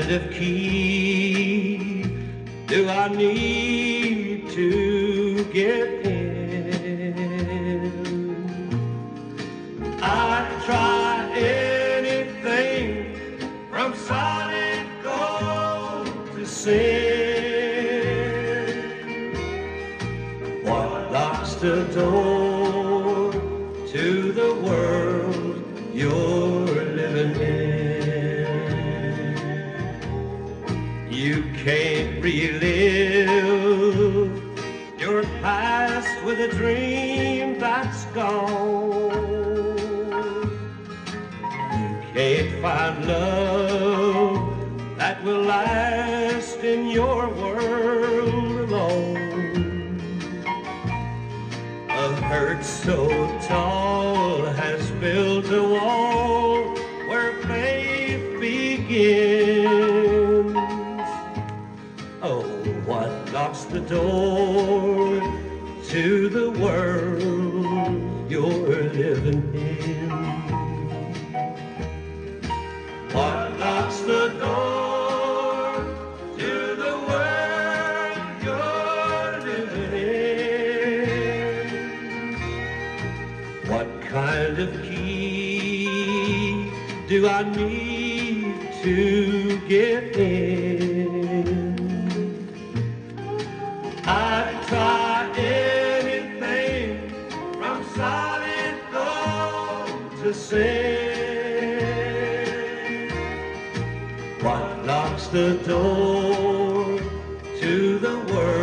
kind of key do I need to get in? I'd try anything from solid gold to sin. What locks the door to the world you're living in? You can't relive your past with a dream that's gone. You can't find love that will last in your world alone. A hurt so tall has built a wall where faith begins. Oh, what locks the door to the world you're living in? What locks the door to the world you're living in? What kind of key do I need to get in? I'd try anything from solid gold to sin. What locks the door to the world